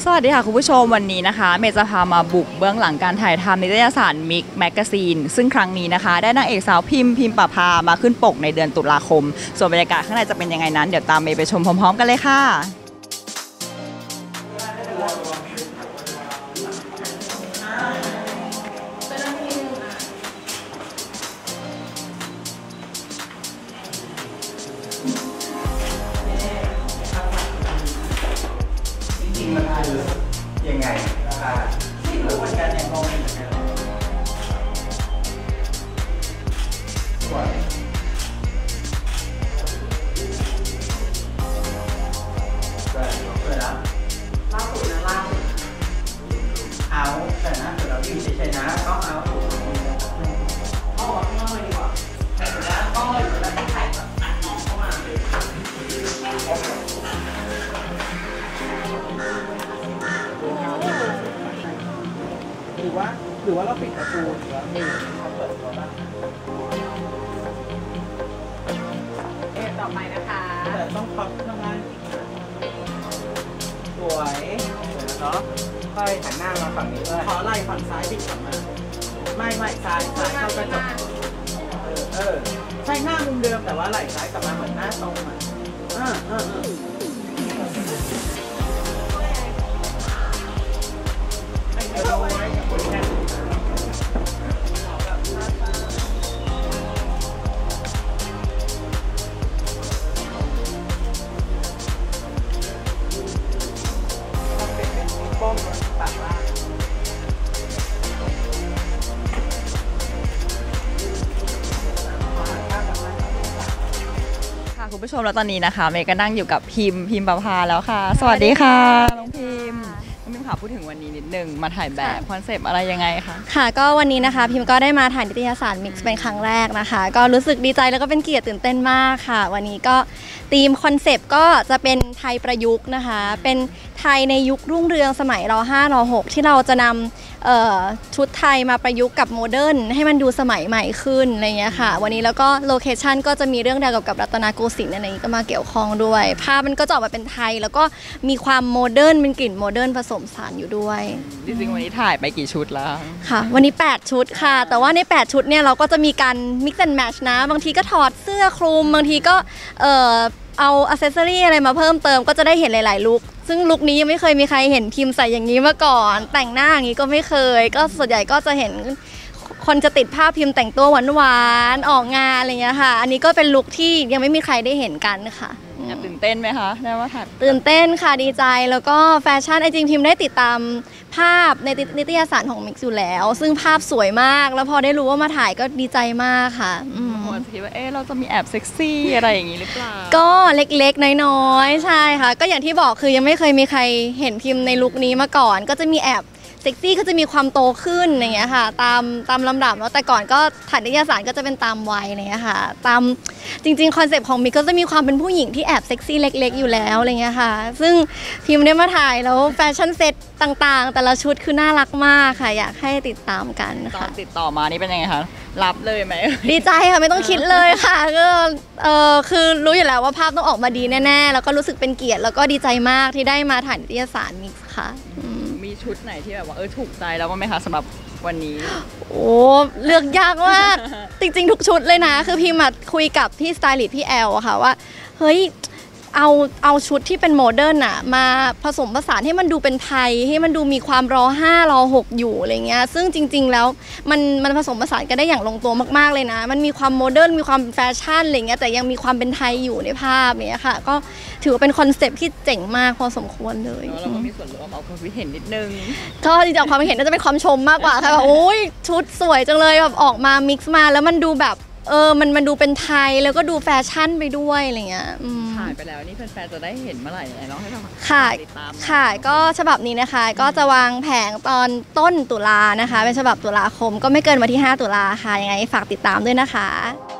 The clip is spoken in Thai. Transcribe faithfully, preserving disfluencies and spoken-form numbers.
สวัสดีค่ะคุณผู้ชมวันนี้นะคะเมย์จะพามาบุกเบื้องหลังการถ่ายทำนิตยสารมิกแมกกาซีนซึ่งครั้งนี้นะคะได้นางเอกสาวพิมพ์พิมพ์ประภามาขึ้นปกในเดือนตุลาคมส่วนบรรยากาศข้างในจะเป็นยังไงนั้นเดี๋ยวตามเมย์ไปชมพร้อมๆกันเลยค่ะยังไงราคาไม่รู้เหมือนกันเนี่ยงงเหมือนกันสวยสวยสวยแล้วล่าสุดนะล่าสุดเอาแต่นะเดี๋ยวเราอยู่เฉยๆนะก็เอาเอาออกข้างนอกเลยดีกว่าแต่เดี๋ยวนะก็เลยเดี๋ยวเราต้องถ่ายแบบอัดน้องเข้ามาเลยหรือว่าหรือว่าเราปิดประตูหรือว่ามีเขาเปิดตัวบ้างเอ๊ะต่อไปนะคะแต่ต้องพับข้างล่างสวยสวยแล้วเนาะค่อยหันหน้ามาฝั่งนี้ด้วยขอไล่ฝั่งซ้ายบิดกลับมาไม่ไม่ซ้ายซ้ายเข้ากระจกเออเออใช่หน้ามุมเดิมแต่ว่าไหล่ซ้ายกลับมาเหมือนหน้าตรงอ่ะเออเออเออคุณผู้ชมแล้วตอนนี้นะคะเมย์ก็นั่งอยู่กับพิมพ์พิมพ์ประภาแล้วค่ะสวัสดีค่ะน้องพิมพ์น้องพิมพ์ค่ะพูดถึงวันนี้นิดนึงมาถ่ายแบบคอนเซปต์อะไรยังไงคะค่ะก็วันนี้นะคะพิมพ์ก็ได้มาถ่ายนิตยสารมิกซ์เป็นครั้งแรกนะคะก็รู้สึกดีใจแล้วก็เป็นเกียรติตื่นเต้นมากค่ะวันนี้ก็ธีมคอนเซปต์ก็จะเป็นไทยประยุกต์นะคะเป็นไทยในยุครุ่งเรืองสมัยร ห้า ร หกที่เราจะนำชุดไทยมาประยุกต์กับโมเดิร์นให้มันดูสมัยใหม่ขึ้นอะไรเงี้ยค่ะวันนี้แล้วก็โลเคชั่นก็จะมีเรื่องราวเกี่ยวกับรัตนโกสินทร์อะไรนี้ก็มาเกี่ยวข้องด้วยภาพมันก็จะออกมาเป็นไทยแล้วก็มีความโมเดิร์นเป็นกลิ่นโมเดิร์นผสมสารอยู่ด้วยจริงๆวันนี้ถ่ายไปกี่ชุดแล้วค่ะวันนี้แปดชุดค่ะแต่ว่าในแปดชุดเนี่ยเราก็จะมีการ mix and match นะบางทีก็ถอดเสื้อคลุมบางทีก็เอ่อเอาอัซเซสซอรี่อะไรมาเพิ่มเติมก็จะได้เห็นหลายๆลุคซึ่งลุคนี้ยังไม่เคยมีใครเห็นพิมพ์ใส่อย่างนี้มาก่อนแต่งหน้าอย่างนี้ก็ไม่เคยก็ส่วนใหญ่ก็จะเห็นคนจะติดภาพพิมพ์แต่งตัวหวานๆออกงานอะไรเงี้ยค่ะอันนี้ก็เป็นลุคที่ยังไม่มีใครได้เห็นกันค่ะตื่นเต้นไหมคะได้ว่าถ่ายตื่นเต้นค่ะดีใจแล้วก็แฟชั่นไอจริงพิมพ์ได้ติดตามภาพในนิตยสารของมิกซ์อยู่แล้วซึ่งภาพสวยมากแล้วพอได้รู้ว่ามาถ่ายก็ดีใจมากค่ะคนคิดว่าเอ๊ะเราจะมีแอบเซ็กซี่อะไรอย่างนี้หรือเปล่าก็เล็กๆน้อยๆใช่ค่ะก็อย่างที่บอกคือยังไม่เคยมีใครเห็นพิมพ์ในลุคนี้มาก่อนก็จะมีแอบเซ็กซี่ก็จะมีความโตขึ้นอย่างเงี้ยค่ะตามตามลำดับแล้วแต่ก่อนก็ถ่ายนิตยสารก็จะเป็นตามวัยอะไรเงี้ยค่ะตามจริงๆคอนเซปต์ของมิกก็จะมีความเป็นผู้หญิงที่แอบเซ็กซี่เล็กๆอยู่แล้วอะไรเงี้ยค่ะซึ่งพิมได้มาถ่ายแล้วแฟชั่นเซ็ตต่างๆแต่ละชุดคือน่ารักมากค่ะอยากให้ติดตามกันค่ะติดต่อมานี่เป็นยังไงคะรับเลยไหมดีใจค่ะไม่ต้องคิดเลยค่ะก็เออคือรู้อยู่แล้วว่าภาพต้องออกมาดีแน่ๆแล้วก็รู้สึกเป็นเกียรติแล้วก็ดีใจมากที่ได้มาถ่ายนิตยสารมิกซ์ค่ะมีชุดไหนที่แบบว่าเออถูกใจแล้วว่าไหมคะสำหรับวันนี้โอ้เลือกยากมากจริงๆทุกชุดเลยนะคือพี่มาคุยกับพี่สไตลิสต์พี่แอลค่ะว่าเฮ้ยเอาเอาชุดที่เป็นโมเดิร์นอะมาผสมผสานให้มันดูเป็นไทยให้มันดูมีความรอห้ารอหกอยู่อะไรเงี้ยซึ่งจริงๆแล้วมันมันผสมผสานกันได้อย่างลงตัวมากๆเลยนะมันมีความโมเดิร์นมีความแฟชั่นอะไรเงี้ยแต่ยังมีความเป็นไทยอยู่ในภาพเนี้ยค่ะก็ถือว่าเป็นคอนเซปต์ที่เจ๋งมากพอสมควรเลยเราก็มีส่วนร่วมเอาความคิดเห็นนิดนึงก็จริงๆความคิดเห็นน่าจะเป็นความชมมากกว่าค่ะแบบโอ้ยชุดสวยจังเลยแบบออกมามิกซ์มาแล้วมันดูแบบเออมันมันดูเป็นไทยแล้วก็ดูแฟชั่นไปด้วยอะไรเงี้ยถ่ายไปแล้วนี่แฟนๆจะได้เห็นเมื่อไหร่อะไรเนาะให้เราติดตามค่ะก็ฉบับนี้นะคะก็จะวางแผงตอนต้นตุลานะคะเป็นฉบับตุลาคมก็ไม่เกินวันที่ห้าตุลาค่ะยังไงฝากติดตามด้วยนะคะ